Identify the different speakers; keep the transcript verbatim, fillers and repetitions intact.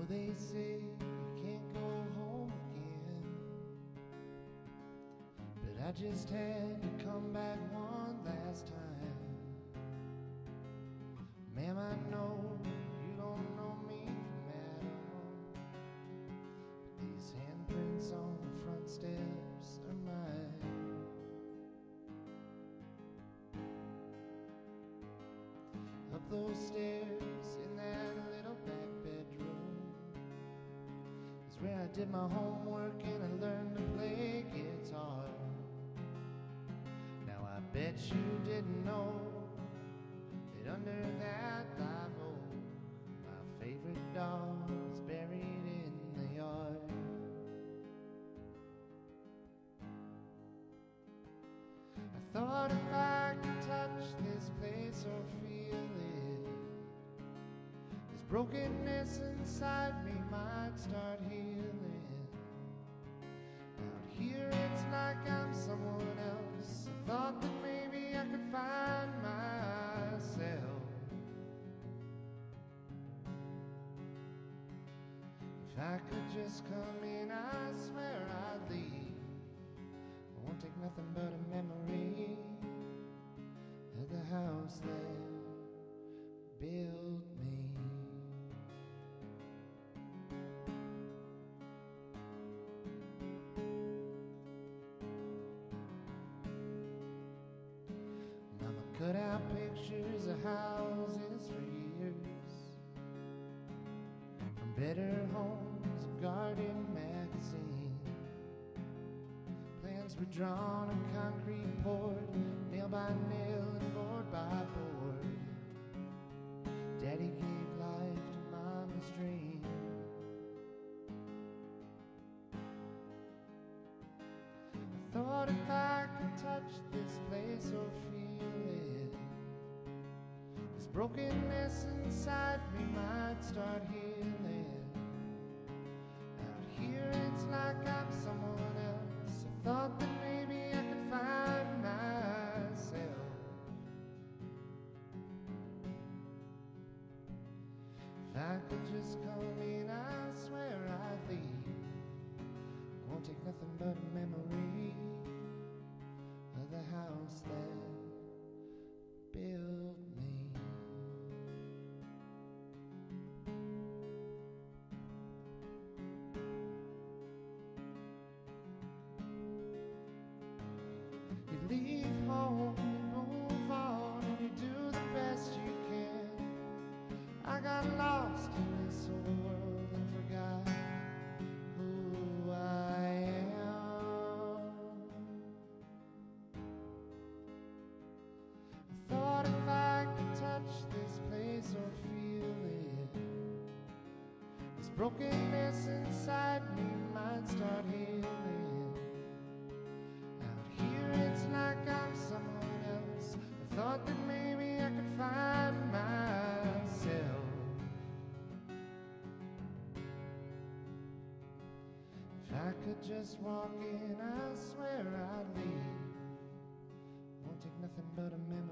Speaker 1: they say you can't go home again, but I just had to come back one last time. Ma'am, I know you don't know me from Adam, but these handprints on the front steps are mine. Up those stairs in that little back bedroom is where I did my homework and I learned to play guitar. Now I bet you didn't know that under that live oak my favorite dog is buried in the yard. I thought if I could touch this place or feel it, this brokenness inside me might start healing. Out here it's like I'm someone else. I thought that maybe I could find myself if I could just come in. I swear I'd leave. I won't take nothing but a memory of the house that built me. Mama cut out pictures of houses for years, from Better Homes and Garden magazine. Plans were drawn and concrete poured, nail by nail and board by board. Daddy gave life to Mama's dream. I thought if I could touch this place or feel it, this brokenness inside me might start healing. Out here it's like I'm someone else. I thought that maybe I could find myself if I could just come in. I swear I'd leave. Won't take nothing but a memory of the house that built me. You leave home, you move on, and you do the best you can. I got lost in this old world and forgot who I am. I thought if I could touch this place or feel it, this brokenness inside me might start healing. It's like I'm someone else. I thought that maybe I could find myself if I could just walk in. I swear I'd leave. Won't take nothing but a memory